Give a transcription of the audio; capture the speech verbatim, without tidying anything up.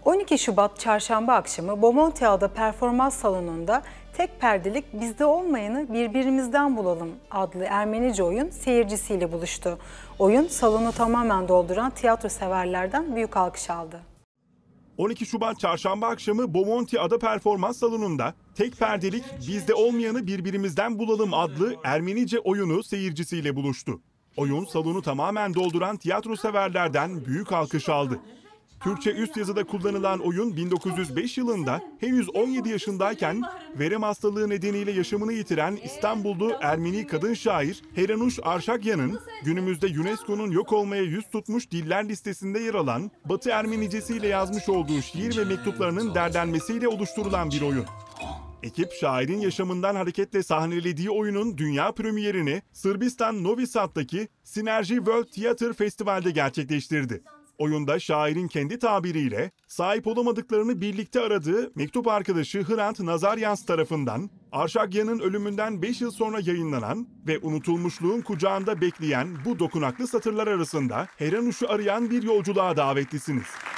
on iki Şubat Çarşamba akşamı Bomontia'da performans salonunda Tek Perdelik Bizde Olmayanı Birbirimizden Bulalım adlı Ermenice oyun seyircisiyle buluştu. Oyun salonu tamamen dolduran tiyatro severlerden büyük alkış aldı. on iki Şubat Çarşamba akşamı Bomontia'da performans salonunda Tek Perdelik Bizde Olmayanı Birbirimizden Bulalım adlı Ermenice oyunu seyircisiyle buluştu. Oyun salonu tamamen dolduran tiyatro severlerden büyük alkış aldı. Türkçe üst yazıda kullanılan oyun bin dokuz yüz beş yılında henüz on yedi yaşındayken verem hastalığı nedeniyle yaşamını yitiren İstanbullu Ermeni kadın şair Heranush Arshakyan'ın günümüzde UNESCO'nun yok olmaya yüz tutmuş diller listesinde yer alan Batı Ermenicesiyle yazmış olduğu şiir ve mektuplarının derlenmesiyle oluşturulan bir oyun. Ekip şairin yaşamından hareketle sahnelediği oyunun dünya premierini Sırbistan Novi Sad'daki Sinerji World Theatre Festival'de gerçekleştirdi. Oyunda şairin kendi tabiriyle sahip olamadıklarını birlikte aradığı mektup arkadaşı Hrant Nazaryans tarafından Arshakyan'ın ölümünden beş yıl sonra yayınlanan ve unutulmuşluğun kucağında bekleyen bu dokunaklı satırlar arasında Heranush'u arayan bir yolculuğa davetlisiniz.